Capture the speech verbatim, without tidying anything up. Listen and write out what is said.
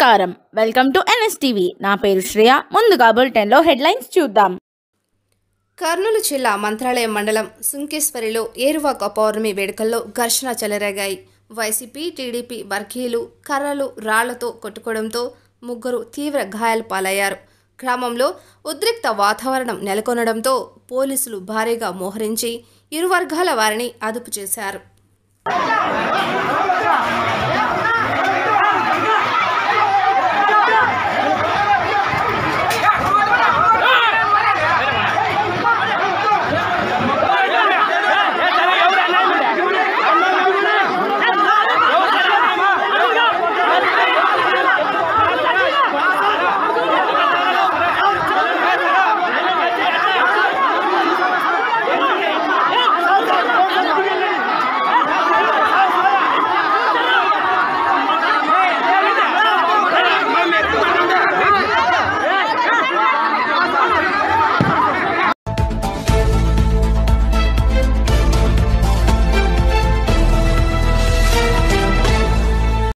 నమస్కారం, welcome to NSTV. నా పేరు శ్రేయ. ముందుగా బులెటిన్లో హెడ్లైన్స్ చూద్దాం. కర్నూలు జిల్లా మంత్రాలయం మండలం సుంకేశ్వరిలో ఏరువాక పౌర్ణమి వేడుకల్లో ఘర్షణ చెలరేగాయి. వైసీపీ, టీడీపీ వర్గీయులు కర్రలు, రాళ్లతో కొట్టుకోవడంతో ముగ్గురు తీవ్ర గాయాల పాలయ్యారు. గ్రామంలో ఉద్రిక్త వాతావరణం నెలకొనడంతో పోలీసులు భారీగా మోహరించి ఇరు వర్గాల వారిని అదుపు చేశారు.